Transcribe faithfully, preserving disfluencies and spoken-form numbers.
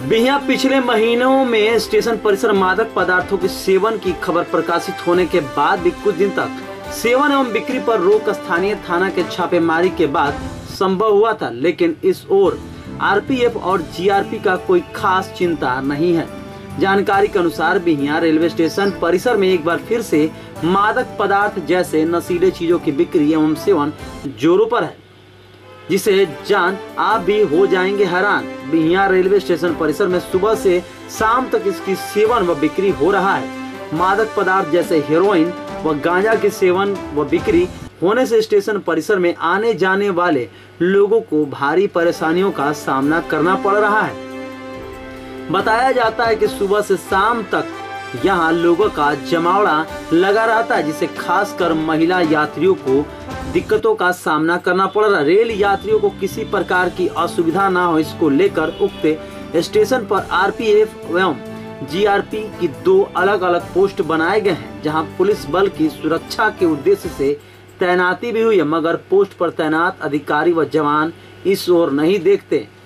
बिहियां पिछले महीनों में स्टेशन परिसर मादक पदार्थों के सेवन की खबर प्रकाशित होने के बाद भी कुछ दिन तक सेवन एवं बिक्री पर रोक स्थानीय थाना के छापेमारी के बाद संभव हुआ था, लेकिन इस ओर आरपीएफ और जीआरपी का कोई खास चिंता नहीं है। जानकारी के अनुसार बिहियां रेलवे स्टेशन परिसर में एक बार फिर से मादक पदार्थ जैसे नशीले चीजों की बिक्री एवं सेवन जोरों पर है, जिसे जान आप भी हो जाएंगे हैरान। बिहियां रेलवे स्टेशन परिसर में सुबह से शाम तक इसकी सेवन व बिक्री हो रहा है। मादक पदार्थ जैसे हेरोइन व गांजा के सेवन व बिक्री होने से स्टेशन परिसर में आने जाने वाले लोगों को भारी परेशानियों का सामना करना पड़ रहा है। बताया जाता है कि सुबह से शाम तक यहाँ लोगों का जमावड़ा लगा रहता है, जिससे खासकर महिला यात्रियों को दिक्कतों का सामना करना पड़ रहा है। रेल यात्रियों को किसी प्रकार की असुविधा ना हो, इसको लेकर उक्त स्टेशन पर आरपीएफ एवं जीआरपी की दो अलग अलग पोस्ट बनाए गए हैं, जहां पुलिस बल की सुरक्षा के उद्देश्य से तैनाती भी हुई है, मगर पोस्ट पर तैनात अधिकारी व जवान इस ओर नहीं देखते।